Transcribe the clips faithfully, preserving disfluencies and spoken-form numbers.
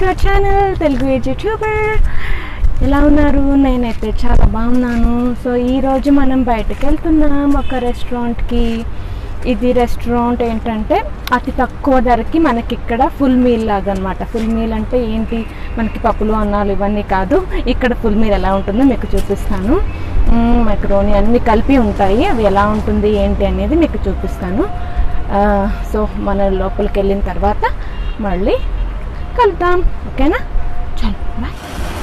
To our channel Telugu age YouTuber. ఎలా ఉన్నారు? నేనైతే చాలా బాగున్నాను. సో ఈరోజు మనం బయటకు వెళ్తున్నాం ఒక రెస్టారెంట్కి. ఇది రెస్టారెంట్ ఏంటంటే అతి తక్కువ ధరకి మనకి ఇక్కడ ఫుల్ మీల్ లాగా అనమాట. ఫుల్ మీల్ అంటే ఏంటి, మనకి పప్పులు అన్నాలు ఇవన్నీ కాదు. ఇక్కడ ఫుల్ మీల్ ఎలా ఉంటుందో మీకు చూపిస్తాను. మెకరోని అన్నీ కలిపి ఉంటాయి. అవి ఎలా ఉంటుంది ఏంటి అనేది మీకు చూపిస్తాను. సో మన లోపలికి వెళ్ళిన తర్వాత మళ్ళీ కలుద్దాం, ఓకేనా? చలో బాయ్.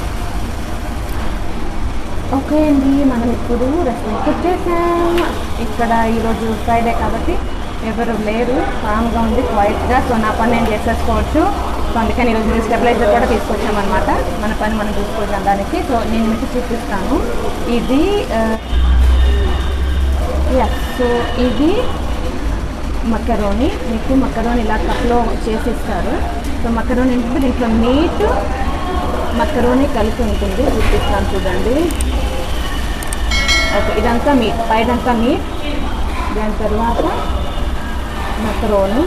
ఓకే అండి, మనం ఇప్పుడు రెస్టారెంట్కి వచ్చేసాం. ఇక్కడ ఈరోజు ఫ్రైడే కాబట్టి ఎవరు లేరు, కామ్గా ఉంది, క్వైట్గా. సో నా పని నేను చేసేసుకోవచ్చు. సో అందుకని ఈరోజు స్టెబిలైజర్ కూడా తీసుకొచ్చామన్నమాట. మన పని మనం చూసుకోవచ్చు దానికి. సో నేను మీకు చూపిస్తాను. ఇది సో ఇది మకరోని. మీకు మకరోని ఇలా కప్లో చేసిస్తారు. సో మకరోని ఏంటంటే దీంట్లో మీట్ మకరోని కలిపి ఉంటుంది. చూపిస్తాను చూడండి. ఓకే, ఇదంతా మీట్, పైదంతా మీట్. దాని తర్వాత మకరోని.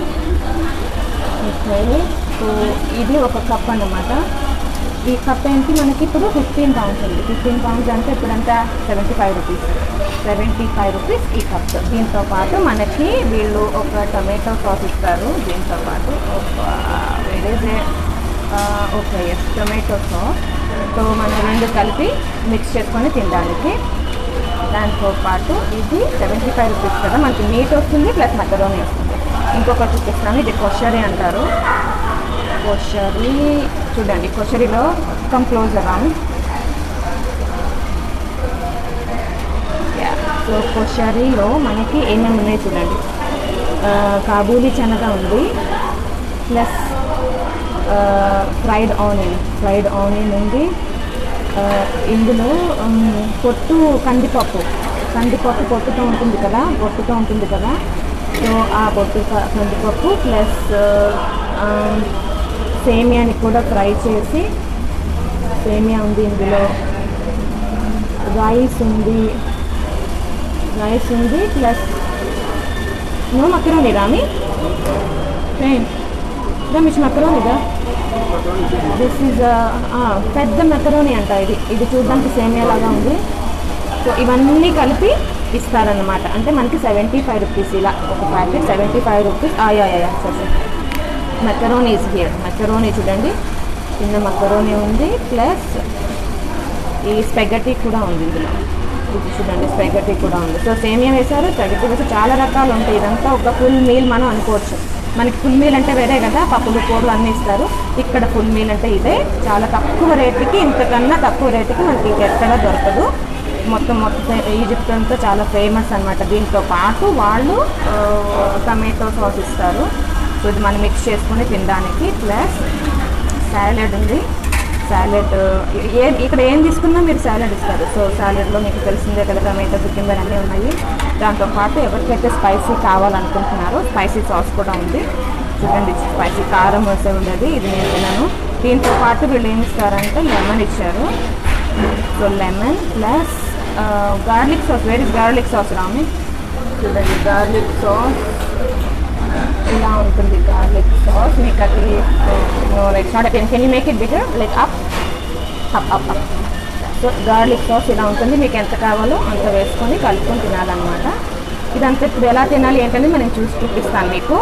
సో ఇది ఒక కప్ అన్నమాట. ఈ కప్ ఏంటి మనకి ఇప్పుడు ఫిఫ్టీన్ పౌండ్స్ ఉంది. ఫిఫ్టీన్ పౌండ్స్ అంటే ఇప్పుడంతా seventy five rupees seventy five rupees ఈ కప్. దీంతో పాటు మనకి వీళ్ళు ఒక టమాటో సాస్ ఇస్తారు. దీంతో పాటు ఒక వేరే ఓకే ఎస్ టొమాటో సాస్. సో మనం రెండు కలిపి మిక్స్ చేసుకొని తినడానికి. దాంతో పాటు ఇది సెవెంటీ ఫైవ్ రూపీస్ కదా, మనకి మీట్ వస్తుంది ప్లస్ మకరోని వస్తుంది. ఇంకొకటి చూపిస్తాను, ఇది కొషరీ అంటారు. కొషరీ చూడండి, కొషరీలో కమ్ క్లోజ్ అరౌండ్. సో కొషరీలో మనకి ఏమేమి ఉన్నాయి చూడండి. కాబూలీ శనగ ఉంది, plus fried onion fried onion ఉంది. ఇందులో పొట్టు కందిపప్పు కందిపప్పు పొట్టుతో ఉంటుంది కదా పొట్టుతో ఉంటుంది కదా సో ఆ పొట్టు కందిపప్పు ప్లస్ సేమియాని కూడా ఫ్రై చేసి సేమియా ఉంది. ఇందులో రైస్ ఉంది రైస్ ఉంది plus no macaroni Rami Ramesh మకరోనిదా. దిస్ ఈజ్ పెద్ద మెకరోని అంట. ఇది ఇది చూడడానికి సేమియా లాగా ఉంది. సో ఇవన్నీ కలిపి ఇస్తారన్నమాట. అంటే మనకి సెవెంటీ ఫైవ్ రూపీస్ ఇలా ఒక ప్యాకెట్ సెవెంటీ ఫైవ్ రూపీస్. ఆయా సరే మెకరోని ఈజ్ హియర్. మెకరోని చూడండి, చిన్న మెకరోని ఉంది, ప్లస్ ఈ స్పెగటీ కూడా ఉంది ఇందులో. ఇది చూడండి, స్పెగటీ కూడా ఉంది. సో సేమియా వేశారు, స్పెగటీ వేసి చాలా రకాలు ఉంటాయి. ఇదంతా ఒక ఫుల్ మీల్ మనం అనుకోవచ్చు. మనకి ఫుల్ మీల్ అంటే వేరే కదా, పప్పులు కూరలు అన్నీ ఇస్తారు. ఇక్కడ ఫుల్ మీల్ అంటే ఇదే, చాలా తక్కువ రేటుకి, ఇంతకన్నా తక్కువ రేటుకి మనకి ఎక్కడ దొరకదు. మొత్తం మొత్తం ఈజిప్ట్ అంతా చాలా ఫేమస్ అనమాట. దీంతో పాటు వాళ్ళు టమాటో సాస్ ఇస్తారు. సో ఇది మనం మిక్స్ చేసుకుని తినడానికి. ప్లస్ సాలెడ్ ఉంది. సాలెడ్ ఏ ఇక్కడ ఏం తీసుకున్నా మీరు సాలెడ్ ఇస్తారు. సో సాలెడ్లో మీకు తెలిసిందే కదా, టమాటో కుకింబర్ అన్నీ ఉన్నాయి. దాంతోపాటు ఎవరికైతే స్పైసీ కావాలనుకుంటున్నారో స్పైసీ సాస్ కూడా ఉంది. చూడండి, స్పైసీ కారం వేసే ఉండేది, ఇది నేను తిన్నాను. దీంతో పాటు వీళ్ళు ఏమి ఇస్తారంటే లెమన్ ఇచ్చారు. So lemon plus garlic sauce. Where is garlic sauce Rami? చూడండి, గార్లిక్ సాస్ ఇలా ఉంటుంది. గార్లిక్ సాస్ మీకు అది no like not can you make it bitter like up up up up so garlic sauce ఇలా ఉంటుంది. మీకు ఎంత కావాలో అంత వేసుకొని కలుపుకొని తినాలన్నమాట. ఇదంతా ఇప్పుడు ఎలా తినాలి ఏంటని మనం చూసి చూపిస్తాను మీకు.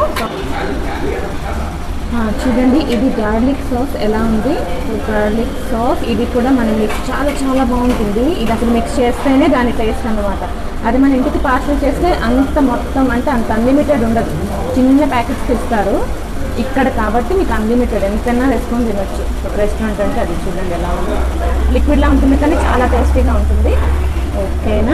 చూడండి, ఇది గార్లిక్ సాస్ ఎలా ఉంది. గార్లిక్ సాస్ ఇది కూడా మనం మిక్స్ చాలా చాలా బాగుంటుంది. ఇది అసలు మిక్స్ చేస్తేనే దాని టేస్ట్ అన్నమాట. అది మన ఇంటికి పార్సల్ చేస్తే అంత మొత్తం అంటే అంత అన్లిమిటెడ్ ఉండదు. చిన్న ప్యాకెట్స్ ఇస్తారు. ఇక్కడ కాబట్టి మీకు అన్లిమిటెడ్ ఎంతైనా వేసుకొని తినొచ్చు. రెస్టారెంట్ అంటే అది చూడండి ఎలా ఉంది. లిక్విడ్లా ఉంటుంది కానీ చాలా టేస్టీగా ఉంటుంది. ఓకేనా?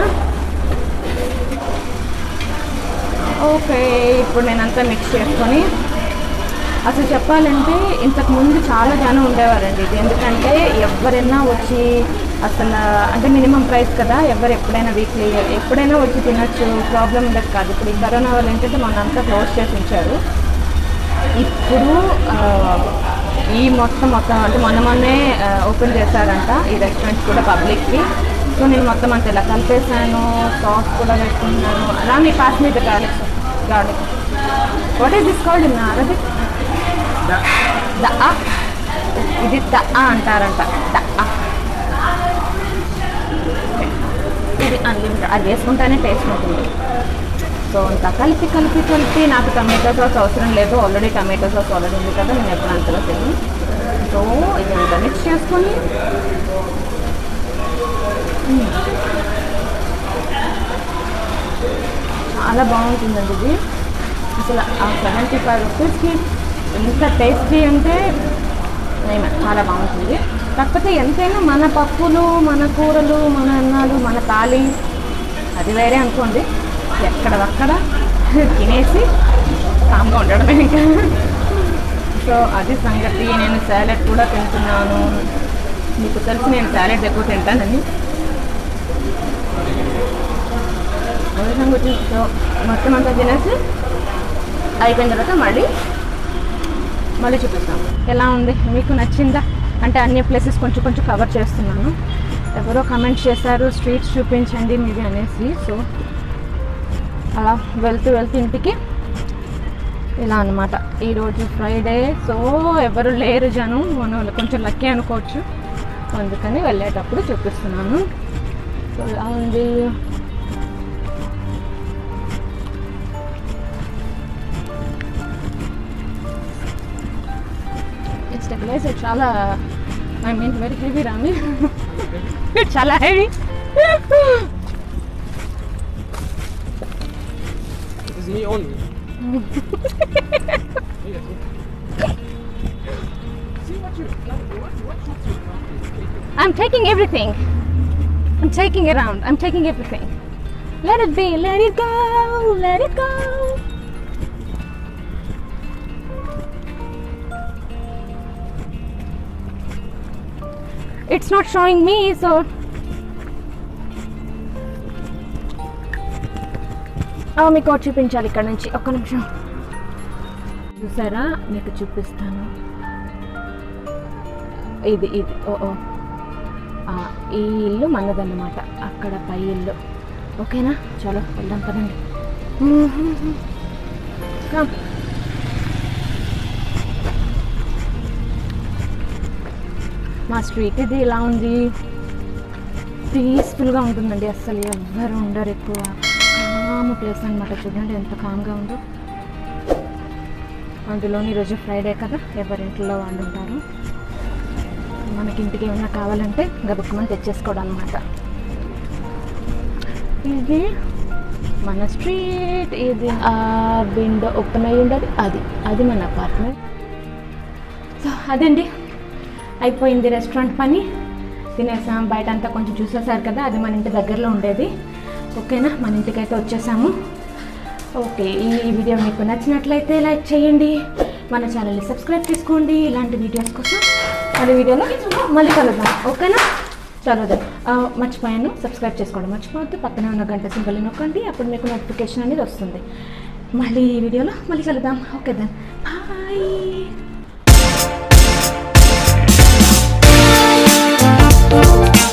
ఓకే, ఇప్పుడు నేనంతా మిక్స్ చేసుకొని, అసలు చెప్పాలంటే ఇంతకుముందు చాలా జనం ఉండేవారండి ఇది. ఎందుకంటే ఎవరైనా వచ్చి అసలు అంటే మినిమం ప్రైస్ కదా, ఎవరు ఎప్పుడైనా వీక్లీ ఎప్పుడైనా వచ్చి తినచ్చు, ప్రాబ్లం ఉండదు కాదు. ఇప్పుడు ఈ కరోనా వల్ల ఏంటంటే మొన్న అంతా క్లోజ్ చేసి ఉంచారు. ఇప్పుడు ఈ మొత్తం మొత్తం అంటే మొన్న మొన్నే ఓపెన్ చేశారంట ఈ రెస్టారెంట్స్ కూడా పబ్లిక్కి. సో నేను మొత్తం అంతా ఇలా కలిపేసాను, సాస్ కూడా వేసుకుంటున్నాను. అలా మీ పాస్ మీద garlic garlic what is this called in Arabic? ద ఇది ద అంటారంట, ద ఇది అన్లిమిటెడ్, అది వేసుకుంటేనే టేస్ట్ ఉంటుంది. సో ఇంకా కలిపి కలిపి కలిపి నాకు టమాటో సాస్ అవసరం లేదు, ఆల్రెడీ టమాటో సాస్ ఆల్రెడీ ఉంది కదా, నేను ఎప్పుడు అంతలో తిన్నాను. సో ఇది అంతా మిక్స్ చేసుకొని చాలా బాగుంటుందండి ఇది. అసలు ఆ సెవెంటీ ఫైవ్ రూపీస్కి ఎంత టేస్టీ అంటే చాలా బాగుంటుంది. కాకపోతే ఎంతైనా మన పప్పులు, మన కూరలు, మన అన్నాలు, మన తాళి అది వేరే అనుకోండి. ఎక్కడ ఒక్కడ తినేసి కామ్గా ఉండడమే ఇంకా. సో అది సంగతి. నేను సాలెడ్ కూడా తింటున్నాను. మీకు తెలిసి నేను సాలెడ్ ఎక్కువ తింటానని. అది సంగతి. సో మొత్తం అంతా తినేసి అయిపోయిన తర్వాత మళ్ళీ మళ్ళీ చూపిస్తాను ఎలా ఉంది, మీకు నచ్చిందా అంటే. అన్ని ప్లేసెస్ కొంచెం కొంచెం కవర్ చేస్తున్నాను. ఎవరో కమెంట్ చేశారు స్ట్రీట్స్ చూపించండి మీది అనేసి. సో అలా వెళ్తూ వెళ్తూ ఇంటికి ఇలా అనమాట. ఈరోజు ఫ్రైడే, సో ఎవరు లేరు జనం, మనం కొంచెం లక్కీ అనుకోవచ్చు. అందుకని వెళ్ళేటప్పుడు చూపిస్తున్నాను. సో ఇలా ఉంది. స్టెబిలైజర్ చాలా, I mean very heavy Rami, చాలా heavy. Is me only? See what you what what you I'm taking everything. I'm taking it around. I'm taking everything. Let it be. Let it go. Let it go. It's not showing me, so మీకు చూపించాలి ఇక్కడ నుంచి. ఒక్క నిమిషం చూసారా, మీకు చూపిస్తాను. ఇది ఇది ఓ ఓ ఈ ఇల్లు మనదన్నమాట, అక్కడ పై ఇల్లు. ఓకేనా, చలో వెళ్దాం పదండి. మా స్ట్రీట్ ఇది ఇలా ఉంది. పీస్ఫుల్గా ఉంటుందండి, అస్సలు ఎవ్వరు ఉండరు ఎక్కువ. కామ్ ప్లేస్ అనమాట. చూడండి ఎంత కామ్గా ఉందో. అందులోని ఈరోజు ఫ్రైడే కదా, ఎవరింట్లో వాళ్ళు ఉంటారు. మనకి ఇంటికి ఏమైనా కావాలంటే గబుక్కుమని తెచ్చేసుకోవడం అనమాట. ఇది మన స్ట్రీట్. ఇది ఆ విండో ఓపెన్ అయ్యి ఉండదు, అది అది మన అపార్ట్మెంట్. సో అదండి, అయిపోయింది రెస్టారెంట్ పని. తినేసాం, బయట అంతా కొంచెం చూసేసారు కదా, అది మన ఇంటి దగ్గరలో ఉండేది. ఓకేనా, మన ఇంటికి అయితే వచ్చేసాము. ఓకే, ఈ వీడియో మీకు నచ్చినట్లయితే లైక్ చేయండి, మన ఛానల్ని సబ్స్క్రైబ్ చేసుకోండి ఇలాంటి వీడియోస్ కోసం. మళ్ళీ వీడియోలో మళ్ళీ కలుద్దాం. ఓకేనా, చదువుదాం. మర్చిపోయాను, సబ్స్క్రైబ్ చేసుకోండి మర్చిపోవద్దు. పక్కనే ఉన్న గంట సింబల్ నొక్కండి, అప్పుడు మీకు నోటిఫికేషన్ అనేది వస్తుంది. మళ్ళీ ఈ వీడియోలో మళ్ళీ కలుద్దాం. Okay then, bye.